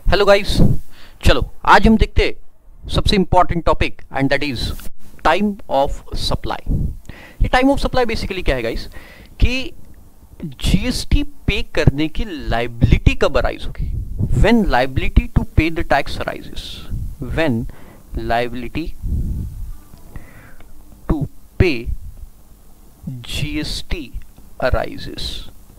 Hello guys, चलो आज हम देखते हैं सबसे important topic and that is time of supply. ये टाइम ऑफ सप्लाई बेसिकली क्या है गाइस कि जीएसटी पे करने की लाइबिलिटी कब अराइज होगी। When liability to pay the tax arises, when liability to pay GST arises,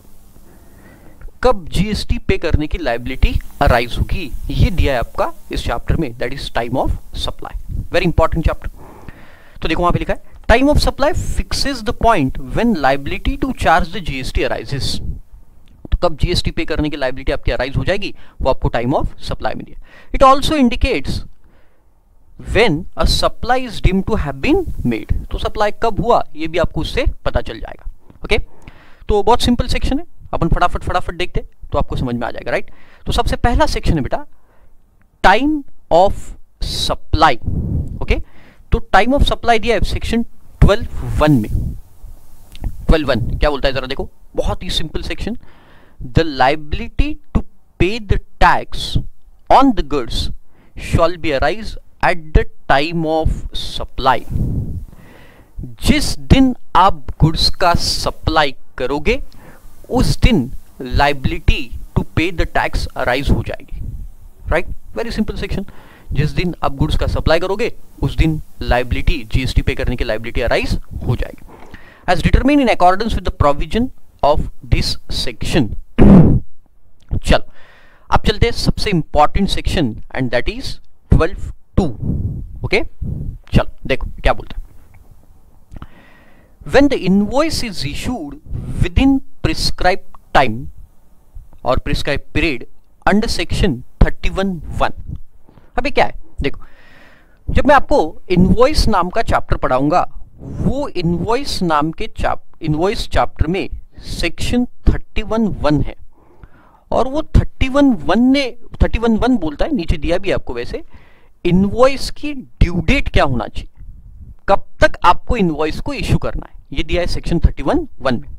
कब जीएसटी पे करने की लाइबिलिटी अराइज होगी, ये दिया है आपका इस चैप्टर में, that is time of supply. Very important chapter. तो देखो वहां पे लिखा है time of supply fixes the point when liability to charge the GST arises. तो कब जीएसटी पे करने की लाइबिलिटी आपकी अराइज हो जाएगी वो आपको टाइम ऑफ सप्लाई में दिया। It also indicates when a supply is deemed to have been made. तो सप्लाई कब हुआ ये भी आपको उससे पता चल जाएगा। ओके, तो बहुत सिंपल सेक्शन है, अपन फटाफट देखते तो आपको समझ में आ जाएगा, राइट। तो सबसे पहला सेक्शन है बेटा टाइम ऑफ सप्लाई। ओके, तो टाइम ऑफ सप्लाई दिया है सेक्शन 12(1) में। 12(1) क्या बोलता है जरा देखो, बहुत ही simple section. The liability to pay the tax on the goods shall be arise at the time of supply. जिस दिन आप गुड्स का सप्लाई करोगे उस दिन liability to pay the tax arise हो जाएगी, राइट। Very simple section. जिस दिन आप गुड्स का सप्लाई करोगे उस दिन लाइबिलिटी, जीएसटी पे करने की लाइबिलिटी अराइज हो जाएगी, as determine in accordance with the provision of this section. चलो अब चलते हैं सबसे important section and that is 12(2). Okay, चलो देखो क्या बोलता है। When the invoice is issued within prescribed time or prescribed period under section 31(1). अभी क्या है देखो, जब मैं आपको इनवॉइस नाम का चैप्टर पढ़ाऊंगा वो इनवॉइस नाम के इनवॉइस चैप्टर में सेक्शन 31(1) है और वो 31(1) बोलता है, नीचे दिया भी आपको वैसे, इनवॉइस की ड्यू डेट क्या होना चाहिए, कब तक आपको इनवॉइस को इश्यू करना है, ये दिया है सेक्शन 31(1) में।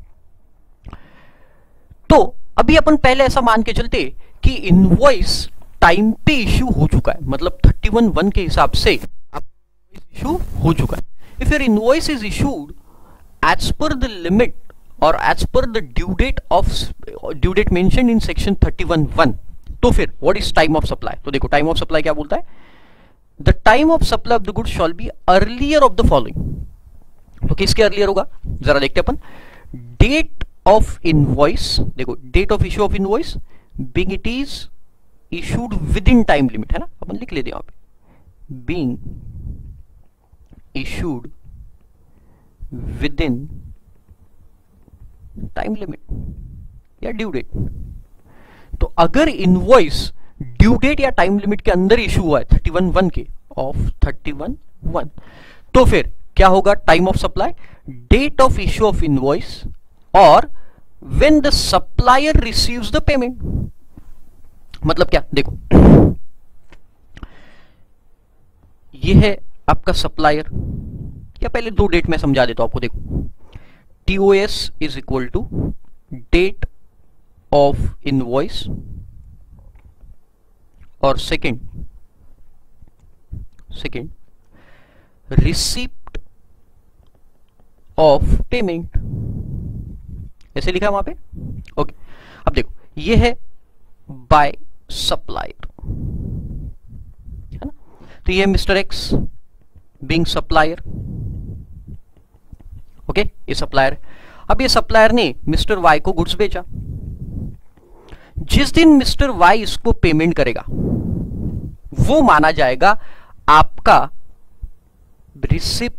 तो अभी अपन पहले ऐसा मान के चलते कि इनवॉइस टाइम पे इश्यू हो चुका है, मतलब 31(1) के हिसाब से इश्यू हो चुका है। If your invoice is issued as per the limit और as per the due date mentioned in section 31(1), तो फिर what is time of supply. तो देखो टाइम ऑफ सप्लाई क्या बोलता है, the time of supply of the goods shall be earlier of the following. तो किसके अर्लियर होगा जरा देखते अपन। डेट ऑफ इनवॉइस, देखो date of issue of invoice being it is issued within time limit, है ना, अपन लिख लेते हैं यहां पे, being issued within time limit या ड्यू डेट। तो अगर इनवॉइस ड्यू डेट या टाइम लिमिट के अंदर इशू हुआ है 31(1) के ऑफ 31(1), तो फिर क्या होगा time of supply, date of issue of invoice और when the supplier receives the payment. मतलब क्या देखो, ये है आपका सप्लायर, या पहले दो डेट में समझा देता हूं आपको। देखो TOS is equal to date of invoice और सेकेंड रिसिप्ट ऑफ पेमेंट, ऐसे लिखा है वहां पे। ओके, अब देखो ये है बाय सप्लायर, है ना। तो ये mister X being supplier. Okay, ये सप्लायर। अब ये सप्लायर ने मिस्टर वाई को गुड्स बेचा। जिस दिन मिस्टर वाई इसको पेमेंट करेगा वो माना जाएगा आपका receipt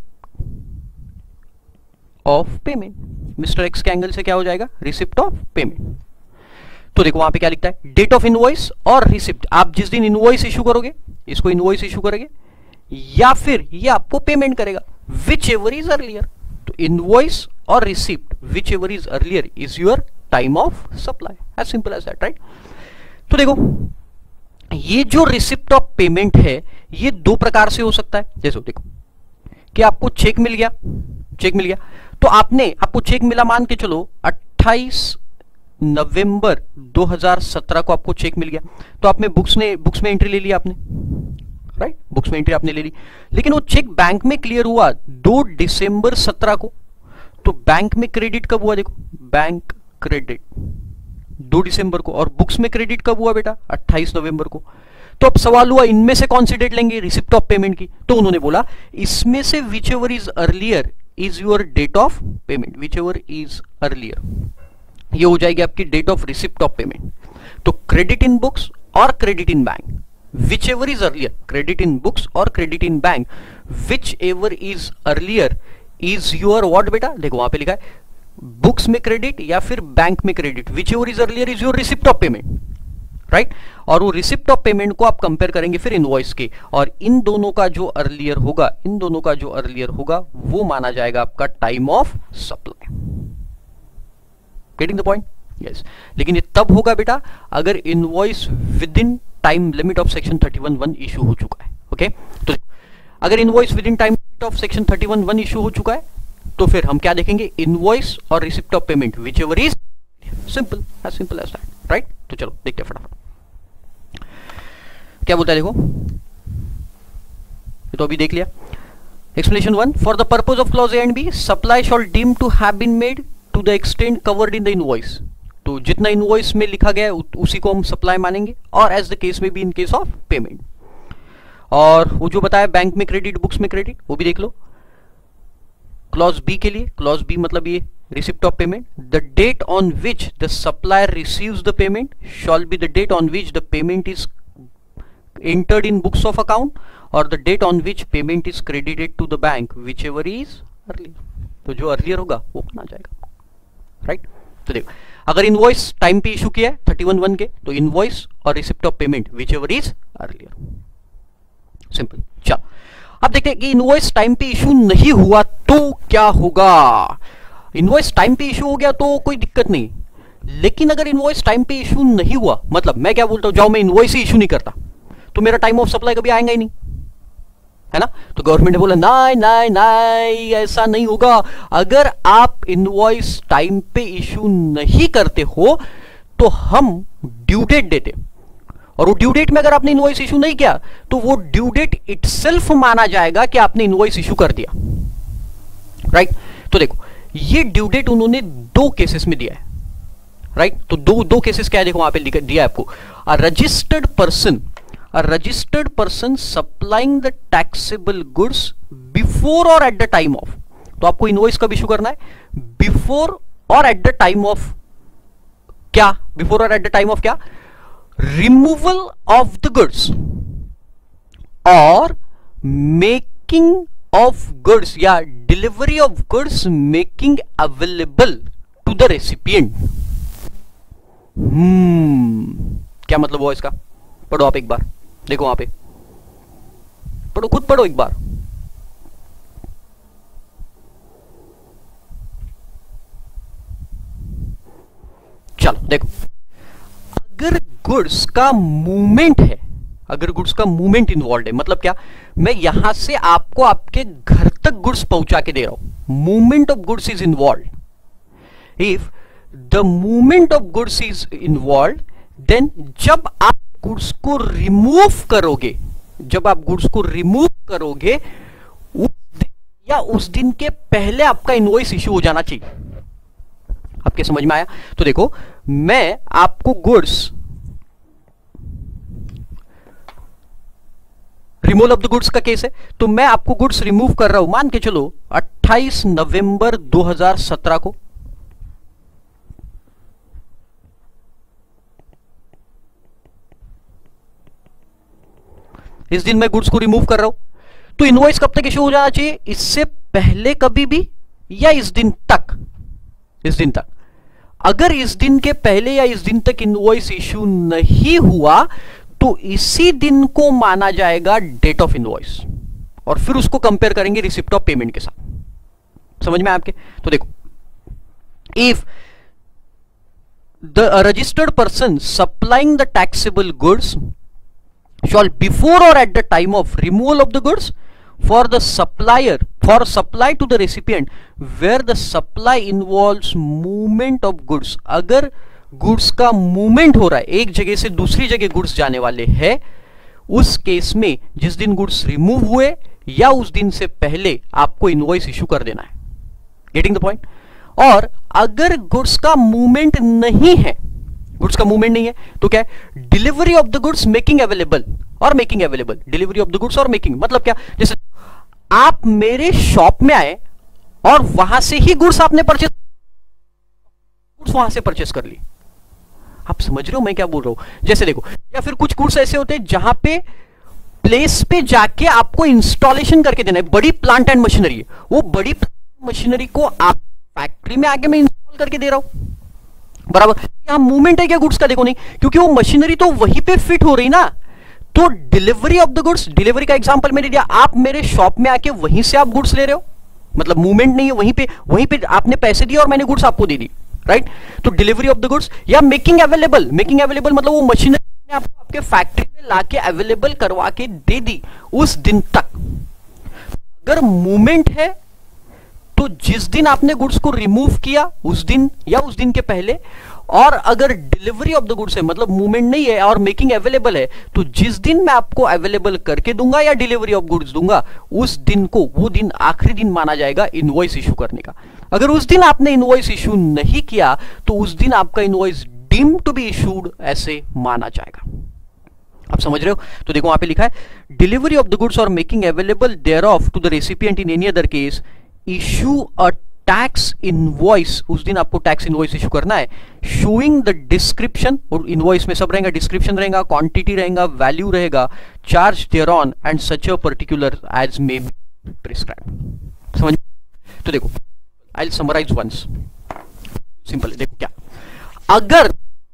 of payment. Mister X के एंगल से क्या हो जाएगा, रिसिप्ट ऑफ पेमेंट। तो देखो वहां पे क्या लिखता है, डेट ऑफ इनवॉइस और रिसिप्ट। आप जिस दिन इनवॉइस इशू करोगे, इसको इनवॉइस इशू करोगे या फिर ये आपको पेमेंट करेगा, विच एवर इज अर्लियर। तो इनवॉइस और receipt whichever is earlier is your time of supply, as simple as that, right. तो देखो ये जो रिसिप्ट ऑफ पेमेंट है ये दो प्रकार से हो सकता है। जैसे देखो कि आपको चेक मिल गया, तो आपको चेक मिला मान के चलो 28 नवंबर 2017 को आपको चेक मिल गया, तो आपने बुक्स में एंट्री ले ली आपने, राइट, बुक्स में एंट्री आपने ले ली, लेकिन वो चेक बैंक में क्लियर हुआ 2 दिसंबर 17 को, तो बैंक में क्रेडिट कब हुआ? देखो, बैंक क्रेडिट 2 दिसंबर को, और बुक्स में क्रेडिट कब हुआ बेटा? 28 नवंबर को। तो अब सवाल हुआ इनमें से कौन सी डेट लेंगे रिसिप्ट ऑफ पेमेंट की? तो उन्होंने बोला इसमें से whichever is earlier is your date of payment, whichever is earlier, ये हो जाएगी आपकी date of receipt of payment. तो क्रेडिट इन बुक्स और credit in bank, whichever is earlier, credit in books और credit in bank, whichever is earlier is your what बेटा? देखो वहां पे लिखा है बुक्स में क्रेडिट या फिर बैंक में credit, whichever is earlier is your receipt of payment, right. और वो रिसिप्ट ऑफ पेमेंट को आप कंपेयर करेंगे फिर इनवॉइस के, और इन दोनों का जो अर्लियर होगा, इन दोनों का जो अर्लियर होगा वो माना जाएगा आपका time of supply. Getting the point? Yes. लेकिन ये तब होगा बेटा अगर invoice within time limit of section 31(1) issue हो चुका है। ओके, तो अगर invoice within time limit of section 31(1) issue हो चुका है तो फिर हम क्या देखेंगे? इनवॉइस और receipt of payment whichever is simple, as simple as that, right. तो चलो देखते हैं फटाफट क्या बोलता है, देखो ये तो अभी देख लिया। Explanation 1, for the purpose of clause A and B supply shall deem to have been made to the extent covered in the invoice, तो जितना इनवॉइस में लिखा गया है उसी को हम सप्लाई मानेंगे, और एज द केस में भी इन केस ऑफ पेमेंट। और वो जो बताया बैंक में क्रेडिट बुक्स में क्रेडिट वो भी देख लो। क्लॉज बी के लिए, क्लॉज बी मतलब ये receipt of payment, the date on which the supplier receives the payment shall be the date on which the payment is entered in books of account or the date on which payment is credited to the bank, whichever is earlier। तो जो earlier होगा वो माना जाएगा, right. तो देखो अगर invoice time पे इशू किया है 31(1) के, तो इनवॉइस और receipt of payment whichever is earlier, simple. चलो अब देखते हैं कि इनवॉइस टाइम पे इशू नहीं हुआ तो क्या होगा। इनवॉइस टाइम पे इशू हो गया तो कोई दिक्कत नहीं, लेकिन अगर इनवॉइस टाइम पे इशू नहीं हुआ, मतलब मैं क्या बोलता हूं, जाओ मैं इनवॉइस ही इशू नहीं करता तो मेरा टाइम ऑफ सप्लाई कभी आएगा ही नहीं, है ना। तो गवर्नमेंट ने बोला नहीं नहीं नहीं ऐसा नहीं होगा, अगर आप इनवॉइस टाइम पे इशू नहीं करते हो तो हम ड्यू डेट देते, और वो ड्यू डेट में अगर आपने इनवॉइस इशू नहीं किया तो वो ड्यू डेट इटसेल्फ माना जाएगा कि आपने इनवॉइस इशू कर दिया, राइट। तो देखो ये ड्यू डेट उन्होंने 2 केसेस में दिया है, राइट। तो दो केसेस क्या है, देखो वहां पे दिया है आपको, a registered person supplying the taxable goods before or at the time of, तो आपको इनवॉइस कब इशू करना है? Before or at the time of क्या? Before or at the time of क्या? Removal of the goods or making of goods या delivery of goods making available to the recipient. क्या मतलब हुआ इसका? पढ़ो आप एक बार, देखो वहां पे पढ़ो, खुद पढ़ो एक बार। चलो देखो, अगर गुड्स का मूवमेंट है, अगर गुड्स का मूवमेंट इन्वॉल्व है, मतलब क्या, मैं यहां से आपको आपके घर तक गुड्स पहुंचा के दे रहा हूं, movement of goods is involve. If the movement of goods is involve, then जब आप गुड्स को रिमूव करोगे, जब आप गुड्स को रिमूव करोगे उस दिन के पहले आपका इनवॉइस इश्यू हो जाना चाहिए। आपके समझ में आया? तो देखो मैं आपको goods, removal of the goods का केस है, तो मैं आपको गुड्स रिमूव कर रहा हूं, मान के चलो 28 नवंबर 2017 को, इस दिन मैं गुड्स को रिमूव कर रहा हूं, तो इनवॉइस कब तक इश्यू हो जाना चाहिए? इससे पहले कभी भी या इस दिन तक? इस दिन तक। अगर इस दिन के पहले या इस दिन तक इनवॉइस इश्यू नहीं हुआ तो इसी दिन को माना जाएगा डेट ऑफ इनवॉइस, और फिर उसको कंपेयर करेंगे रिसिप्ट ऑफ पेमेंट के साथ। समझ में आपके? तो देखो, if the registered person supplying the taxable goods shall before or at the time of removal of the goods for the supplier, for supply to the recipient where the supply involves movement of goods, अगर goods का movement हो रहा है, एक जगह से दूसरी जगह गुड्स जाने वाले हैं, उस केस में जिस दिन गुड्स रिमूव हुए या उस दिन से पहले आपको इनवॉइस इशू कर देना है। Getting the point? और अगर गुड्स का मूवमेंट नहीं है, गुड्स का मूवमेंट नहीं है तो क्या है? Delivery of the goods making available or making available, delivery of the goods or making मतलब क्या? जैसे आप मेरे शॉप में आए और वहां से ही गुड्स आपने परचेस, गुड्स वहां से परचेस कर ली। आप समझ रहे हो मैं क्या बोल रहा हूं? जैसे देखो, या फिर कुछ गुड्स ऐसे होते हैं जहां पे प्लेस पे जाके आपको इंस्टॉलेशन करके देना है, बड़ी प्लांट एंड मशीनरी है, वो बड़ी मशीनरी को आप फैक्ट्री में आके मैं इंस्टॉल करके दे रहा हूं, बराबर। यहां मूवमेंट है क्या गुड्स का? देखो नहीं, क्योंकि वो मशीनरी तो वहीं पे फिट हो रही ना। तो delivery of the goods, delivery का एग्जांपल मैंने दिया, आप मेरे शॉप में आके वहीं से आप गुड्स ले रहे हो, मतलब मूवमेंट नहीं है, वहीं पे आपने पैसे दिए और मैंने गुड्स आपको दे दी, राइट? तो डिलीवरी ऑफ द गुड्स या मेकिंग अवेलेबल, मेकिंग अवेलेबल मतलब वो मशीनरी आपको आपके फैक्ट्री में लाके अवेलेबल करवा के दे दी उस दिन तक। अगर मूवमेंट है तो जिस दिन आपने गुड्स को रिमूव किया उस दिन या उस दिन के पहले, और अगर डिलीवरी ऑफ द गुड्स है मतलब मूवमेंट नहीं है और मेकिंग अवेलेबल है, तो जिस दिन मैं आपको अवेलेबल करके दूंगा या डिलीवरी ऑफ गुड्स दूंगा उस दिन को, वो दिन आखिरी दिन माना जाएगा इनवॉइस इशू करने का। अगर उस दिन आपने इनवॉइस इशू नहीं किया तो उस दिन आपका invoice deemed to be issued ऐसे माना जाएगा। आप समझ रहे हो? तो देखो वहां पे लिखा है delivery of the goods or making available thereof to the recipient in any other case issue a tax invoice. उस दिन आपको टैक्स इनवॉइस इशू करना है, शोइंग द डिस्क्रिप्शन, और इनवॉइस में सब रहेगा, डिस्क्रिप्शन रहेगा, क्वांटिटी रहेगा, वैल्यू रहेगा, charge thereon and such a particular as may be prescribe. समझ? तो देखो I will summarize once, simple है। देखो क्या, अगर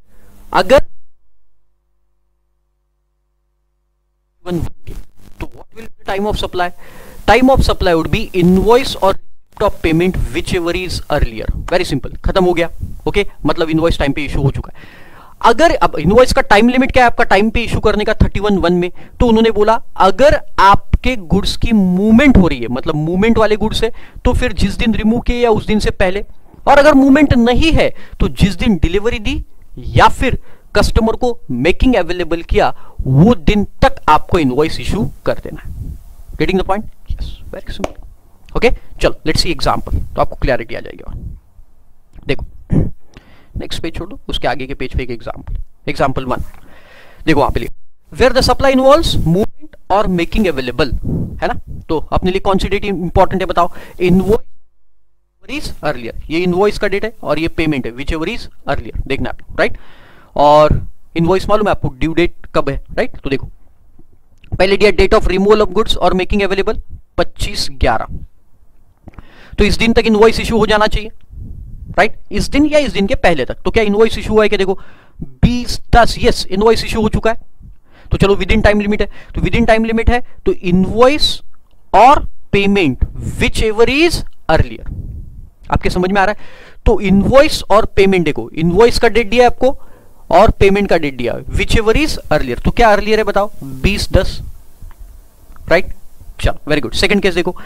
तो what will be time of supply? Time of supply would be invoice or of payment whichever is earlier. Very simple, खत्म हो गया। ओके, मतलब इनवॉइस टाइम पे इशू हो चुका है। अगर अब इनवॉइस का टाइम लिमिट क्या है आपका टाइम पे इशू करने का? 31(1) में। तो उन्होंने बोला अगर आपके गुड्स की मूवमेंट हो रही है, मतलब मूवमेंट वाले गुड्स है, तो फिर जिस दिन रिमूव किए या उस दिन से पहले, और अगर मूवमेंट नहीं है तो जिस दिन डिलीवरी दी या फिर कस्टमर को मेकिंग अवेलेबल किया वो दिन तक आपको इनवॉइस इशू कर देना है। Getting the point? Yes, very simple. Okay, चलो लेट्स सी एग्जांपल, तो आपको क्लैरिटी आ जाएगी। और देखो नेक्स्ट पेज छोड़ दो, उसके आगे के पेज पे एक एग्जांपल 1 देखो, वहां पे लिखा where the supply involves movement or making available, है ना? तो अपने लिए कौन सी डेट इंपॉर्टेंट है बताओ? इनवॉइस अर्लियर, ये इनवॉइस का डेट है और ये पेमेंट है विच एवर इज अर्लियर, देखना आपको, राइट? और इनवॉइस मालूम है आपको ड्यू डेट कब है, राइट? तो देखो पहले दिया date of removal of goods or making available 25/11, तो इस दिन तक इनवॉइस इशू हो जाना चाहिए, राइट? इस दिन या इस दिन के पहले तक। तो क्या इनवॉइस इशू हुआ है? क्या देखो 20/10, यस इनवॉइस इशू हो चुका है। तो चलो विद इन टाइम लिमिट है, तो विद इन टाइम लिमिट है तो इनवॉइस और payment whichever is earlier. आपके समझ में आ रहा है? तो इनवॉइस और पेमेंट, देखो इनवॉइस का डेट दिया है आपको और पेमेंट का डेट दिया है विच एवर इज अर्लियर। तो क्या अर्लियर है बताओ? 20/10, राइट? चलो वेरी गुड। सेकंड केस देखो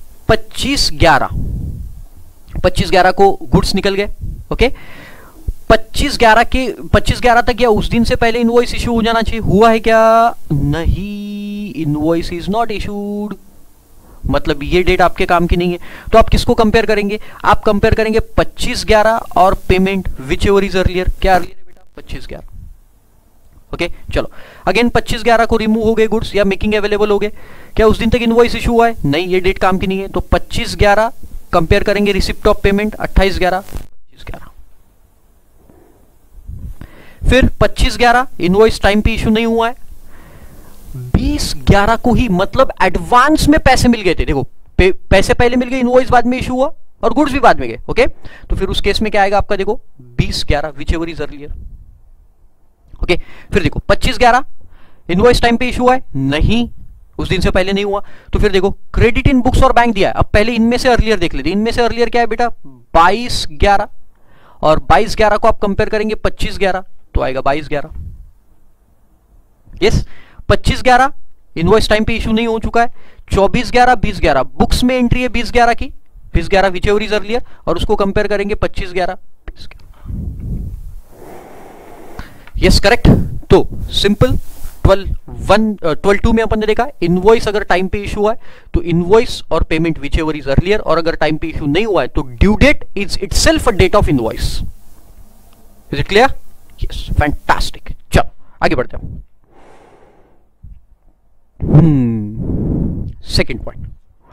25/11 को गुड्स निकल गए। ओके, 25/11 तक या उस दिन से पहले इनवॉइस इशू हो जाना चाहिए। हुआ है क्या? नहीं, इनवॉइस इज नॉट इशूड, मतलब ये डेट आपके काम की नहीं है। तो आप किसको कंपेयर करेंगे? आप कंपेयर करेंगे 25/11 or payment whichever is earlier. क्या अर्लियर है बेटा? 25/11। ओके, चलो अगेन 25/11 को रिमूव हो गए गुड्स या मेकिंग अवेलेबल हो गए, क्या उस दिन तक इनवॉइस इशू हुआ है? नहीं, ये डेट काम की नहीं है। तो 25/11 कंपेयर करेंगे रिसिप्ट ऑफ पेमेंट 28/11, 25/11। फिर 25/11 इनवॉइस टाइम पे इशू नहीं हुआ है, 20/11 को ही, मतलब एडवांस में पैसे मिल गए थे। देखो पैसे पहले मिल गए, इनवॉइस बाद में इशू हुआ और गुड्स भी बाद में गए। ओके, तो फिर उस केस में क्या आएगा आपका? देखो 20/11 whichever is earlier. Okay, फिर देखो 25/11 इनवॉइस टाइम पे इशू हुआ है? नहीं, उस दिन से पहले नहीं हुआ। तो फिर देखो credit in books or bank दिया है। अब पहले इनमें से अर्लियर देख लेते। इनमें से अर्लियर क्या है बेटा? 22/11, और 22/11 को आप कंपेयर करेंगे 25/11 तो आएगा 22/11। यस, 25/11 इनवॉइस टाइम पे इशू नहीं हो चुका है। 24/11 20/11 बुक्स में एंट्री है 20/11 की, 20/11 विच एवर इज अर्लियर, और उसको कंपेयर करेंगे 25/11 20/11। Yes correct. तो सिंपल 12(2) में अपन ने देखा इनवॉइस अगर टाइम पे इशू हुआ है तो इनवॉइस और payment whichever is earlier, और अगर टाइम पे इशू नहीं हुआ है तो due date is itself a date of invoice. Is it clear? Yes, fantastic. चलो आगे बढ़ते हैं। सेकेंड पॉइंट,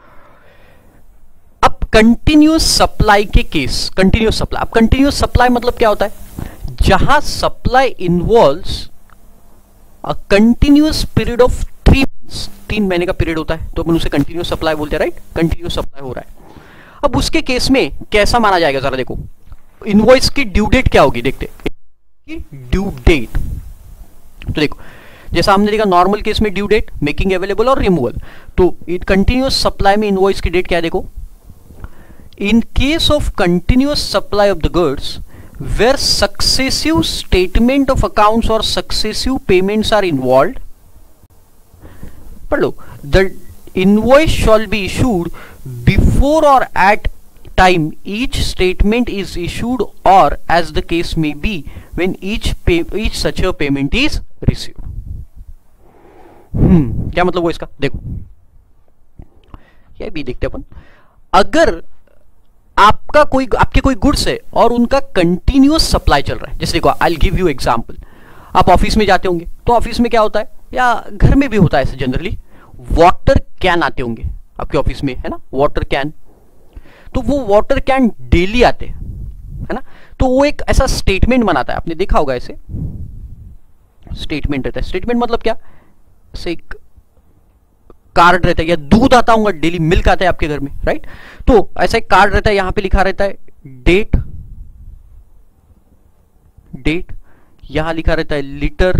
अब कंटिन्यूस सप्लाई के केस, कंटिन्यूस सप्लाई, अब कंटिन्यूस सप्लाई मतलब क्या होता है? जहां supply involves a continuous period of 3 months, 3 महीने का पीरियड होता है तो अपन उसे कंटिन्यूस सप्लाई बोलते हैं, राइट? कंटिन्यूस सप्लाई हो रहा है। अब उसके केस में कैसा माना जाएगा, जरा देखो इनवॉइस की ड्यू डेट क्या होगी, देखते ड्यू डेट। तो देखो जैसा हमने देखा नॉर्मल केस में due date, making available or removal, तो कंटिन्यूस सप्लाई में इनवॉइस की डेट क्या है? देखो in case of continuous supply of the goods where successive statement of accounts or successive payments are involved, पढ़ लो, the invoice shall be issued before or at time each statement is issued or as the case may be when each such a payment is received. क्या मतलब हुआ इसका? देखो ये भी देखते अपन, अगर आपके कोई गुड्स है और उनका कंटिन्यूअस सप्लाई चल रहा है, जैसे देखो आई गिव यू एग्जांपल, आप ऑफिस में जाते होंगे तो ऑफिस में क्या होता है, या घर में भी होता है ऐसे जनरली, वाटर कैन आते होंगे आपके ऑफिस में, है ना, वाटर कैन। तो वो वाटर कैन डेली आते हैं, है ना, तो वो एक ऐसा स्टेटमेंट बनाता है, आपने देखा होगा ऐसे स्टेटमेंट रहता है। स्टेटमेंट मतलब क्या, ऐसे एक कार्ड रहता है, या दूध आता होगा डेली, मिल्क आता है आपके घर में, राइट? तो ऐसा एक कार्ड रहता है, यहां पे लिखा रहता है डेट, यहां लिखा रहता है लीटर,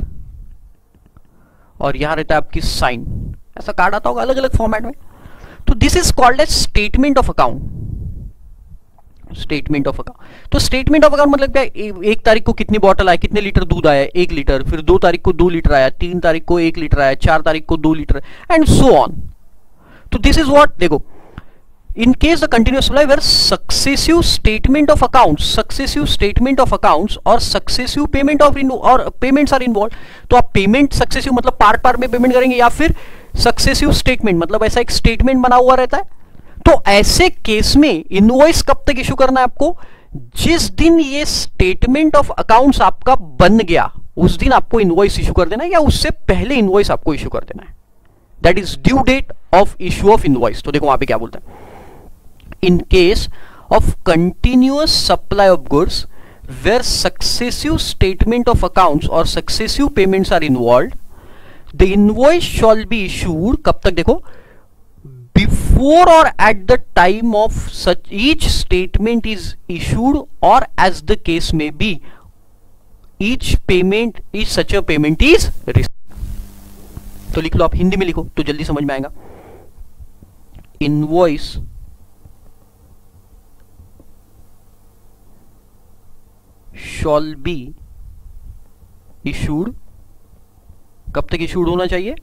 और यहां रहता है आपकी साइन। ऐसा कार्ड आता होगा अलग अलग फॉर्मेट में। तो this is called as statement of account. Statement of account, तो स्टेटमेंट ऑफ अकाउंट मतलब क्या, 1 तारीख को कितनी बॉटल आए, कितने लीटर दूध आया, 1 लीटर, फिर 2 तारीख को 2 लीटर आया, 3 तारीख को 1 लीटर आया, 4 तारीख को 2 लीटर, एंड सो ऑन। तो दिस इज व्हाट, देखो in case the continuous supply where successive statement of accounts और successive payment of or payments are involve. तो आप पेमेंट सक्सेसिव मतलब पार्ट में पेमेंट करेंगे, या फिर सक्सेसिव स्टेटमेंट मतलब ऐसा एक स्टेटमेंट बना हुआ रहता है। तो ऐसे केस में इनवॉइस कब तक इशू करना है आपको, जिस दिन ये स्टेटमेंट ऑफ अकाउंट्स आपका बन गया उस दिन आपको इनवॉइस इशू कर देना है, या उससे पहले इनवॉइस आपको इशू कर देना है। That is due date of issue of invoice. तो देखो वहां पे क्या बोलता है, in case of continuous supply of goods where successive statement of accounts और successive payments are involve, the invoice shall be issued, कब तक, देखो before or at the time of such each statement is issued or as the case may be each such a payment is received। तो लिख लो, आप हिंदी में लिखो तो जल्दी समझ में आएगा। इनवॉइस shall be issued, कब तक इशूड होना चाहिए,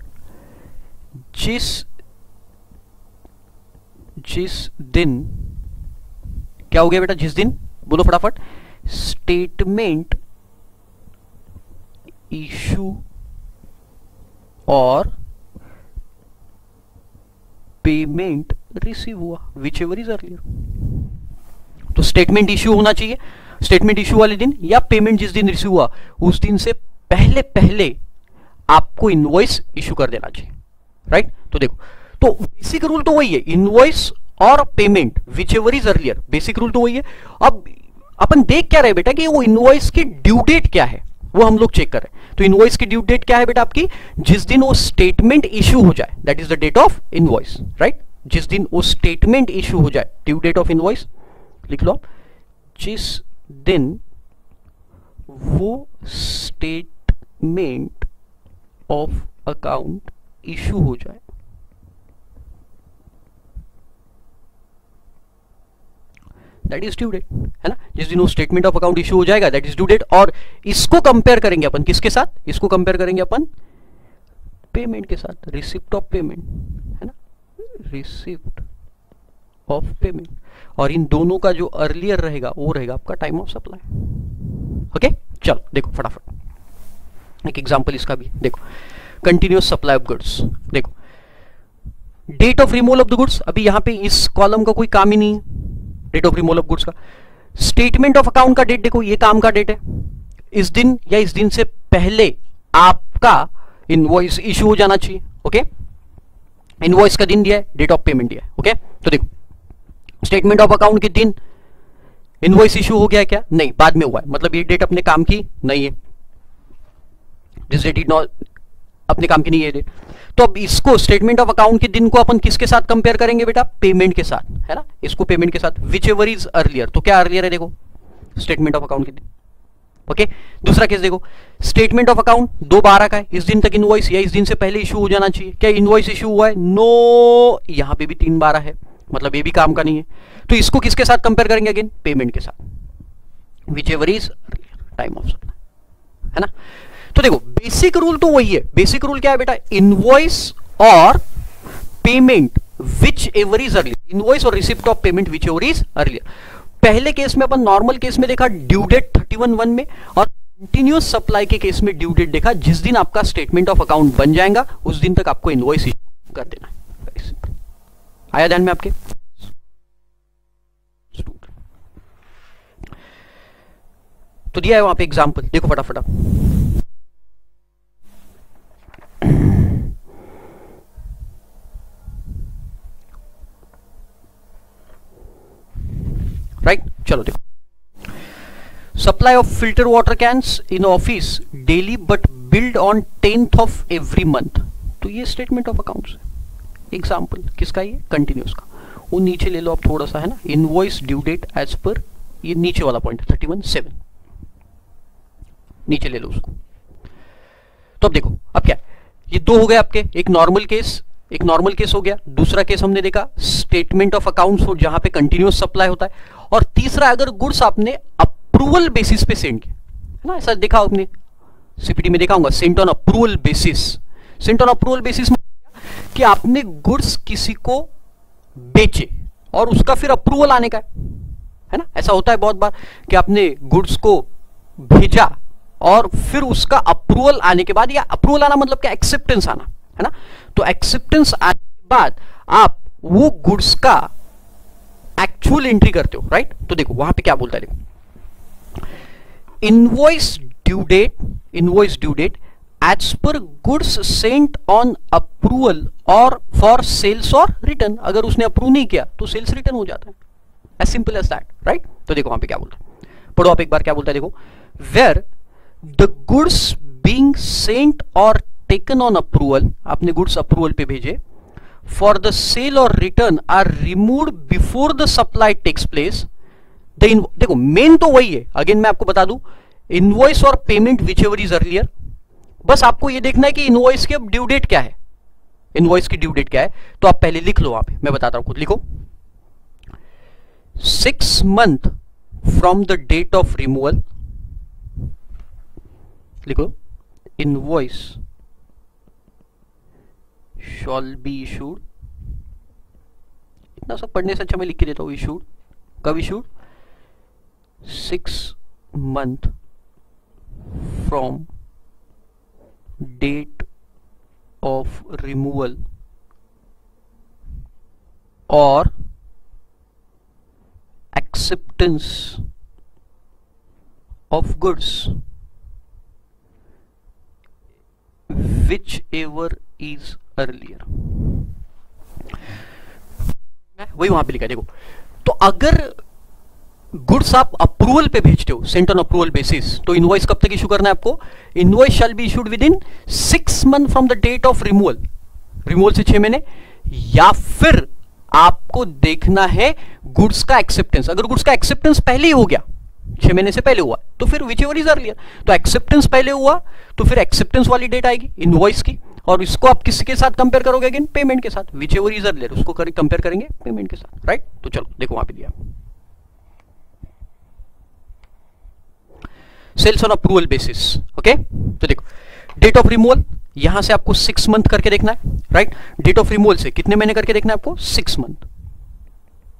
जिस दिन, क्या हो गया बेटा, जिस दिन, बोलो फटाफट, स्टेटमेंट इशू और पेमेंट रिसीव हुआ, विच एवर इज अर्लियर। तो स्टेटमेंट इशू होना चाहिए, स्टेटमेंट इशू वाले दिन, या पेमेंट जिस दिन रिसीव हुआ उस दिन से पहले आपको इनवॉइस इशू कर देना चाहिए, राइट? तो देखो, तो बेसिक रूल तो वही है, इनवॉइस और payment whichever is earlier, basic rule तो वही है। अब अपन देख क्या रहे बेटा कि वो इनवॉइस की ड्यू डेट क्या है, वो हम लोग चेक कर रहे हैं। तो इनवॉइस की ड्यू डेट क्या है बेटा आपकी, जिस दिन वो स्टेटमेंट इशू हो जाए, that is the date of invoice, right? जिस दिन वो स्टेटमेंट इशू हो जाए, ड्यू डेट ऑफ इनवॉइस लिख लो, जिस दिन वो स्टेटमेंट ऑफ अकाउंट इशू हो जाए, दैट इज ड्यू डेट, है ना। जिस दिन वो स्टेटमेंट ऑफ अकाउंट इशू हो जाएगा दैट इज ड्यू डेट। और इसको कंपेयर करेंगे अपन किसके साथ, इसको कंपेयर करेंगे अपन पेमेंट के साथ, रिसिप्ट ऑफ पेमेंट, है ना, रिसिप्ट ऑफ पेमेंट। और इन दोनों का जो अर्लियर रहेगा वो रहेगा आपका टाइम ऑफ सप्लाई। ओके, चलो देखो फटाफट, एक एग्जांपल इसका भी देखो, कंटिन्यूअस सप्लाई ऑफ गुड्स, देखो date of removal of the goods, अभी यहां पे इस कॉलम का कोई काम ही नहीं है, date of removal of goods का। स्टेटमेंट ऑफ अकाउंट का डेट देखो, ये काम का डेट है, इस दिन या इस दिन से पहले आपका इनवॉइस इशू हो जाना चाहिए। ओके, इनवॉइस का दिन दिया है, डेट ऑफ पेमेंट दिया है। ओके, तो देखो स्टेटमेंट ऑफ अकाउंट के दिन इनवॉइस इशू हो गया है क्या? नहीं, बाद में हुआ है, मतलब ये डेट अपने काम की नहीं है, दिस डेट इज नॉट अपने काम की नहीं है डेट। तो अब इसको स्टेटमेंट ऑफ अकाउंट के दिन को अपन किसके साथ कंपेयर करेंगे बेटा? पेमेंट के साथ, है ना, इसको पेमेंट के साथ, विच एवर इज अर्लियर। तो क्या अर्लियर है देखो, स्टेटमेंट ऑफ अकाउंट के दिन। ओके, दूसरा केस देखो, स्टेटमेंट ऑफ अकाउंट 2/12 का है, इस दिन तक इनवॉइस या इस दिन से पहले इशू हो जाना चाहिए। क्या इनवॉइस इशू हुआ है? नो, यहां पे भी 3/12 है, मतलब ये भी काम का नहीं है। तो इसको किसके साथ कंपेयर करेंगे? अगेन पेमेंट के साथ, whichever is time of supply, है ना। तो देखो बेसिक रूल तो वही है, बेसिक रूल क्या है बेटा? इनवॉइस और payment whichever is earlier, invoice और receipt of payment whichever is earlier. पहले केस में अपन नॉर्मल केस में देखा ड्यू डेट 31/1 में, और कंटिन्यूअस सप्लाई के केस में ड्यू डेट देखा जिस दिन आपका स्टेटमेंट ऑफ अकाउंट बन जाएगा उस दिन तक आपको इनवॉइस इशू कर देना है। आया ध्यान में आपके? तो दिया है वहां पे एग्जांपल, देखो फटाफट आप। राइट, चलो देखो, supply of filter water cans in office daily but billed on 10th of every month. तो ये स्टेटमेंट ऑफ अकाउंट्स है। एग्जांपल किसका? ये कंटिन्यूस का। वो नीचे ले लो आप थोड़ा सा, है ना, इनवॉइस ड्यू डेट एज पर, ये नीचे वाला पॉइंट 31/7, नीचे ले लो उसको। तो अब देखो, अब क्या, ये दो हो गए आपके, एक नॉर्मल केस हो गया, दूसरा केस हमने देखा स्टेटमेंट ऑफ अकाउंट्स हो जहां पे कंटिन्यूअस सप्लाई होता है, और तीसरा अगर गुड्स आपने अप्रूवल बेसिस पे सेंड किया, है ना, ऐसा देखा आपने सीपीटी में देखा होगा, sent on approval basis. Sent on approval basis कि आपने गुड्स किसी को बेचे और उसका फिर अप्रूवल आने का है ना, ऐसा होता है बहुत बार कि आपने गुड्स को भेजा और फिर उसका अप्रूवल आने के बाद, या अप्रूवल आना मतलब क्या? एक्सेप्टेंस आना, है ना। तो एक्सेप्टेंस आने के बाद आप वो गुड्स का एक्चुअल एंट्री करते हो, राइट। तो देखो वहां पे क्या बोलता है, देखो invoice due date as per goods sent on approval or for sales or return. अगर उसने अप्रूव नहीं किया तो सेल्स रिटर्न हो जाता है, as simple as that, right. तो देखो वहां पे क्या बोलता है, पढ़ो आप एक बार क्या बोलता है, देखो where the goods being sent or taken on approval, आपने गुड्स अप्रूवल पे भेजे, for the sale or return are removed before the supply takes place. देखो मेन तो वही है, अगेन मैं आपको बता दूं, इनवॉइस और payment whichever is earlier. बस आपको ये देखना है कि इनवॉइस की अब ड्यू डेट क्या है, इनवॉइस की ड्यू डेट क्या है। तो आप पहले लिख लो, वहां पे मैं बताता हूं, खुद लिखो, 6 months from the date of removal, लिखो इनवॉइस शॉल बी इशूड, इतना सब पढ़ने से अच्छा मैं लिख के देता हूं, इशूड, कब issued? 6 months from date of removal और acceptance of goods whichever is earlier. वही वहां पे लिखा है, देखो तो अगर गुड्स आप अप्रूवल पे भेजते हो, सेंट ऑन अप्रूवल बेसिस, तो इनवॉइस कब तक इशू करना है आपको? Invoice shall be issued within 6 months from the date of removal, removal से 6 महीने, या फिर आपको देखना है गुड्स का एक्सेप्टेंस। अगर गुड्स का एक्सेप्टेंस पहले ही हो गया, 6 महीने से पहले हुआ, तो फिर विच एवर इज अर्लियर। तो एक्सेप्टेंस पहले हुआ तो फिर एक्सेप्टेंस वाली डेट आएगी इनवॉइस की, और इसको आप किसके साथ कंपेयर करोगे? अगेन पेमेंट के साथ, विच एवर इज अर्लियर उसको कंपेयर करेंगे पेमेंट के साथ, राइट। तो चलो देखो वहां पे दिया sales on approval basis. Okay, तो देखो डेट ऑफ रिमूवल, यहां से आपको 6 months करके देखना है, राइट। डेट ऑफ रिमूवल से कितने महीने करके देखना है आपको? 6 months।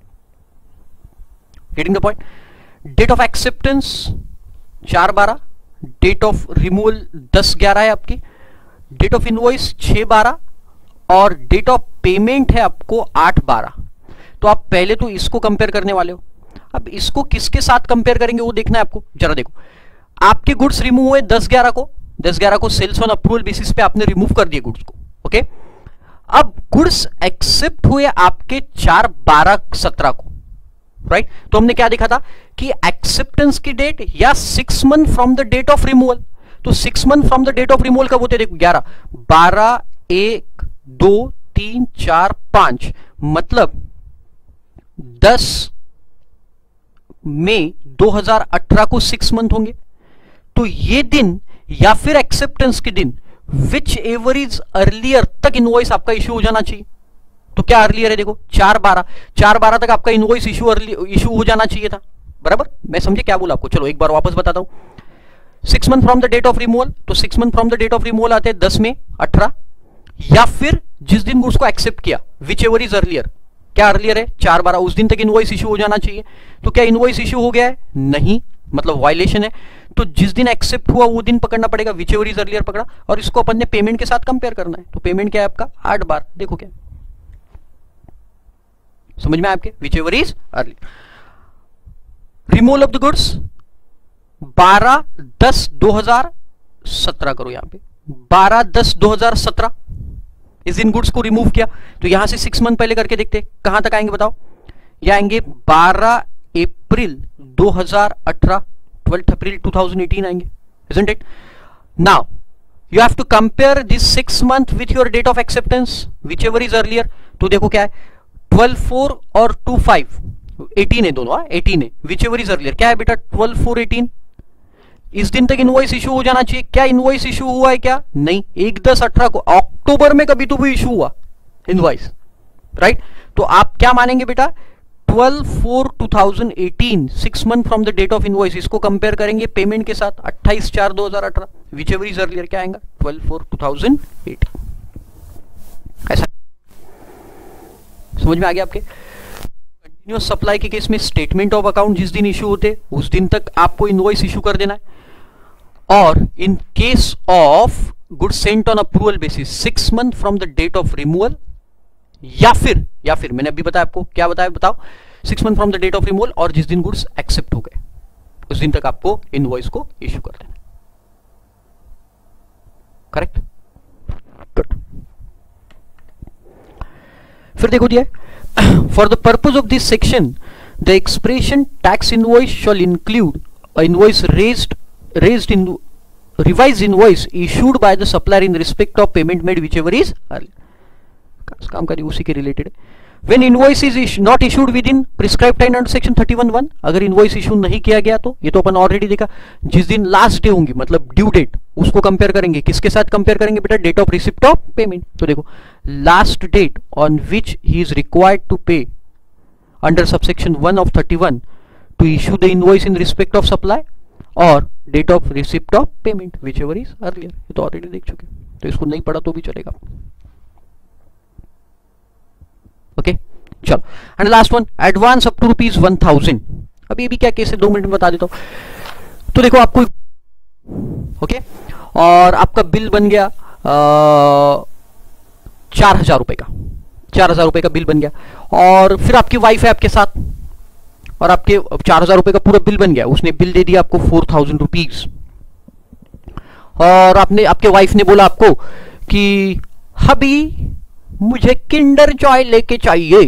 Getting the point. Date of acceptance 4/12, date of removal 10/11 है आपकी, डेट ऑफ इनवॉइस 6/12 और डेट ऑफ पेमेंट है आपको 8/12। तो आप पहले तो इसको कंपेयर करने वाले हो। अब इसको किसके साथ कंपेयर करेंगे वो देखना है आपको। जरा देखो, आपके गुड्स रिमूव हुए 10/11 को सेल्स ऑन अप्रूवल बेसिस पे आपने रिमूव कर दिए गुड्स को। ओके, अब गुड्स एक्सेप्ट हुए आपके 4/12/17 को, राइट। तो हमने क्या देखा था कि एक्सेप्टेंस की डेट या 6 month from the date of removal. तो 6 month from the date of removal कब होते? देखो 11, 12, 1, 2, 3, 4, 5, मतलब 10 मई 2018 को 6 मंथ होंगे। तो ये दिन या फिर एक्सेप्टेंस के दिन विच एवर इज अर्लियर तक इनवॉइस आपका इश्यू हो जाना चाहिए। तो क्या अर्लियर है? देखो 4/12 तक आपका इनवॉइस इश्यू हो जाना चाहिए था, बराबर। मैं समझे क्या बोला आपको, चलो एक बार वापस बताता हूं। 6 month from the date of removal, तो 6 month from the date of removal आते हैं 10 में 18, या फिर जिस दिन उसको एक्सेप्ट किया, विच एवर इज अर्लियर। क्या अर्लियर है? 4/12, उस दिन तक इनवॉइस इश्यू हो जाना चाहिए। तो क्या इनवॉइस इश्यू हो गया है? नहीं, मतलब वायलेशन है। तो जिस दिन एक्सेप्ट हुआ वो दिन पकड़ना पड़ेगा, विच एवर इज अर्लियर पकड़ा, और इसको अपन ने पेमेंट के साथ कंपेयर करना है। तो पेमेंट क्या है आपका? 8/12। देखो क्या समझ में आपके, whichever is earlier. Removal of the goods 12/10/2017 करो, यहां पे 12/10/2017 इस दिन गुड्स को रिमूव किया। तो यहां से 6 मंथ पहले करके देखते कहां तक आएंगे बताओ। ये आएंगे 12 अप्रैल 2018, 12 अप्रैल 2018 आएंगे, isn't it? Now you have to compare this 6 month with your date of acceptance, whichever is earlier. तो देखो क्या है, 12/4 और 2/5 18 है दोनों, 18 है, whichever is earlier। क्या है बेटा? 12/4/18 इस दिन तक इनवॉइस इशू हो जाना चाहिए। क्या इनवॉइस इशू हुआ है? क्या नहीं, 1/10/18 को, अक्टूबर में कभी तो भी इशू हुआ इनवॉइस, राइट। तो आप क्या मानेंगे बेटा? 12/4/2018, 6 month from the date of invoice, इसको कंपेयर करेंगे पेमेंट के साथ 28/4/2018, विच एवर इज अर्लियर। क्या आएगा? 12/4/2018। ऐसा समझ में आ गया आपके। कंटिन्यूअस सप्लाई के केस में स्टेटमेंट ऑफ अकाउंट जिस दिन इशू होते उस दिन तक आपको इनवॉइस इशू कर देना है, और in case of good sent on approval basis 6 month from the date of removal, या फिर मैंने अभी बताया आपको, क्या बताया बताओ, 6 month from the date of removal, और जिस दिन गुड्स एक्सेप्ट हो गए उस दिन तक आपको इनवॉइस को इशू कर देना। Correct, good. फिर देखो दिया, for the purpose of this section the expression tax invoice shall include invoice raised in revised invoice issued by the supplier in respect of payment made whichever is काम करिए उसी के related है। When invoice is not issued within prescribed time under section 31(1), अगर invoice issue नहीं किया गया तो ये तो अपन ऑलरेडी देखा, जिस दिन लास्ट डे होंगी मतलब ड्यू डेट, उसको कंपेयर करेंगे, किसके साथ कंपेयर करेंगे बेटा? Date of receipt of payment. तो देखो, last date on which he is required to pay under subsection 1 of 31 to issue the invoice in respect of supply, और date of receipt of payment whichever is earlier. ये तो already देख चुके, तो इसको नहीं पढ़ा तो भी चलेगा। ओके, चलो। And last one, advance up to ₹1000। अभी भी क्या केस है, 2 मिनट में बता देता हूं। तो देखो आपको, ओके, और आपका बिल बन गया 4000 रुपए का, 4000 रुपए का बिल बन गया, और फिर आपकी वाइफ है आपके साथ, और आपके 4000 रुपए का पूरा बिल बन गया, उसने बिल दे दिया आपको 4000 रुपीज, और आपके वाइफ ने बोला आपको कि हबी मुझे किंडर जॉय लेके चाहिए।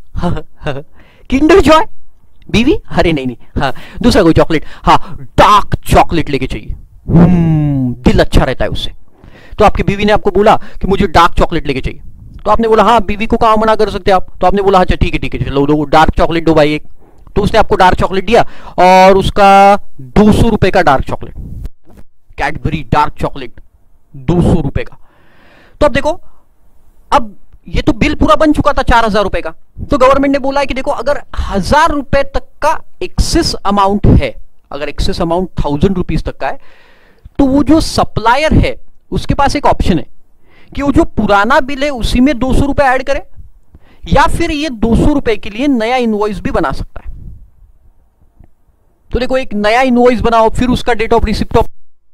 किंडर जॉय बीवी? अरे नहीं, हाँ दूसरा कोई चॉकलेट, हाँ डार्क चॉकलेट लेके चाहिए, दिल अच्छा रहता है उससे। तो आपकी बीवी ने आपको बोला कि मुझे डार्क चॉकलेट लेके चाहिए, तो आपने बोला हाँ, बीवी को कहाँ मना कर सकते आप, तो आपने बोला अच्छा ठीक है चलो दो डार्क चॉकलेट दो भाई एक। तो उसने आपको डार्क चॉकलेट दिया, और उसका 200 रुपए का dark chocolate, Cadbury dark chocolate 200 रुपए का। तो अब देखो, अब ये तो बिल पूरा बन चुका था 4000 रुपए का, तो गवर्नमेंट ने बोला है कि देखो अगर 1000 रुपए तक का एक्सेस अमाउंट है, अगर एक्सेस अमाउंट 1000 रुपीज तक का है, तो वो जो सप्लायर है उसके पास एक ऑप्शन है कि वो जो पुराना बिल है उसी में 200 रुपए ऐड करे, या फिर ये 200 रुपए के लिए नया इनवॉइस भी बना सकता है। तो देखो, एक नया इनवॉइस बनाओ, फिर उसका date of receipt of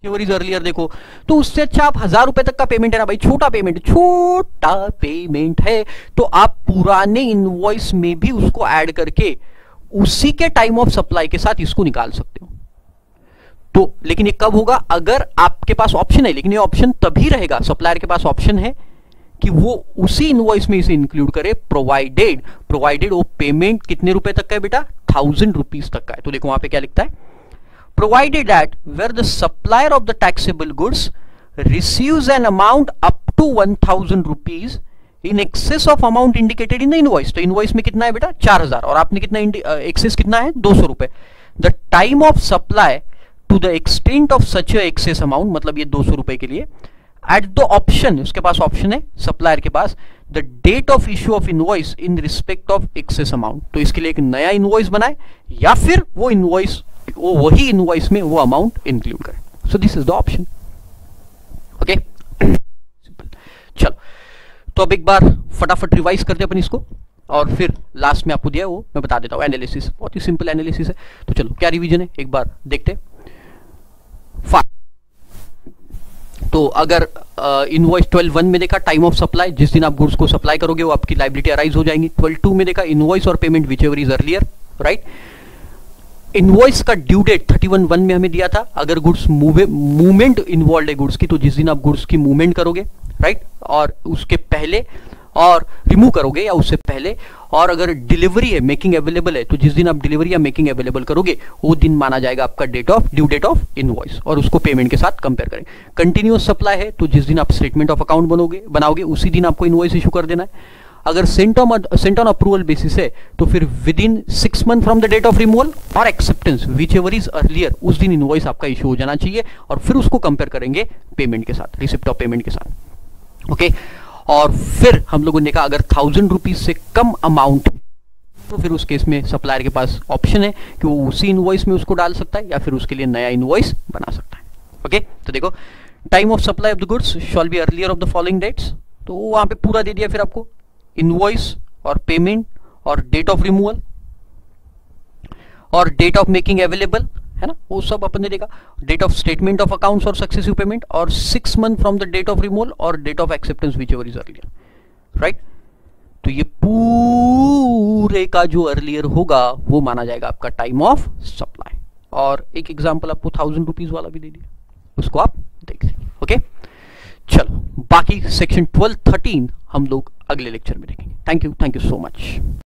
is earlier देखो, तो उससे अच्छा आप 1000 रुपए तक का पेमेंट है ना भाई, छोटा पेमेंट है, तो आप पुराने इनवॉइस में भी उसको ऐड करके उसी के टाइम ऑफ सप्लाई के साथ इसको निकाल सकते हो। तो लेकिन ये कब होगा, अगर आपके पास ऑप्शन है, लेकिन ये ऑप्शन तभी रहेगा, सप्लायर के पास ऑप्शन है कि वो उसी इनवॉइस में इसे इंक्लूड करे, प्रोवाइडेड वो पेमेंट कितने रुपए तक का है बेटा, 1000 रुपीज तक का है। तो देखो वहां पे क्या लिखता है, provided that where the supplier of the taxable goods receives an amount up to 1000 rupees in excess of amount indicated in the invoice. तो इनवॉइस में कितना है बेटा 4000 और आपने कितना एक्सेस कितना है 200 रुपए। The time of supply to the extent of such excess amount, मतलब ये 200 रुपए के लिए, एट द ऑप्शन, उसके पास ऑप्शन है सप्लायर के पास, the date of issue of invoice in respect of excess amount. तो इसके लिए एक नया इनवॉइस बनाए या फिर वो इनवॉइस वही इनवॉइस में वो अमाउंट इंक्लूड करे। So this is the option. Okay simple. चलो तो अब एक बार फटाफट रिवाइज करते अपन इसको और फिर लास्ट में आपको दिया वो मैं बता देता हूँ। एनालिसिस बहुत ही सिंपल एनालिसिस है। तो चलो क्या रिवीजन है एक बार देखते हैं। तो अगर इनवॉइस 12(1) में देखा टाइम ऑफ सप्लाई, जिस दिन आप गुड्स को सप्लाई करोगे वो आपकी लायबिलिटी अराइज हो जाएंगी। 12(2) में देखा इनवॉइस और payment whichever is earlier, right. Invoice का ड्यू डेट 31(1) में हमें दिया था, अगर गुड्स मूवमेंट इन्वॉल्व है गुड्स की, तो जिस दिन आप गुड्स की मूवमेंट करोगे, राइट, और उसके पहले और रिमूव करोगे या उससे पहले, और अगर डिलीवरी है मेकिंग अवेलेबल है तो जिस दिन आप डिलीवरी या मेकिंग अवेलेबल करोगे वो दिन माना जाएगा आपका ड्यू डेट ऑफ इनवॉइस, और उसको पेमेंट के साथ कंपेयर करें। कंटिन्यूअस सप्लाई है तो जिस दिन आप स्टेटमेंट ऑफ अकाउंट बनाओगे उसी दिन आपको इनवॉइस इशू कर देना है। अगर सेंट ऑन अप्रूवल बेसिस है तो फिर within 6 month from the date of removal और एक्सेप्टेंस विचएवर इज अर्लियर, उस दिन इनवॉइस आपका इशू हो जाना चाहिए, और फिर उसको कंपेयर करेंगे पेमेंट के साथ, रिसिप्ट ऑफ पेमेंट के साथ। ओके और फिर हम लोगों ने देखा अगर 1000 रुपीज से कम अमाउंट तो फिर उस केस में सप्लायर के पास ऑप्शन है कि वो उसी इनवॉइस में उसको डाल सकता है या फिर उसके लिए नया इनवॉइस बना सकता है। ओके तो देखो time of supply of the goods shall be earlier of the following dates, तो वहां पे पूरा दे दिया फिर आपको, इनवॉइस और पेमेंट और डेट ऑफ रिमूवल और डेट ऑफ मेकिंग अवेलेबल, है ना, वो सब अपन ने देखा। Date of statement of accounts और सक्सेसिव पेमेंट, और 6 month from the date of removal और date of acceptance whichever is earlier, right. तो ये पूरे का जो अर्लियर होगा वो माना जाएगा आपका टाइम ऑफ सप्लाई। और एक एग्जांपल आपको 1000 रुपीज वाला भी दे दिया, उसको आप देख लीजिए। ओके चलो बाकी सेक्शन 12, 13 हम लोग अगले लेक्चर में देखेंगे। Thank you so much.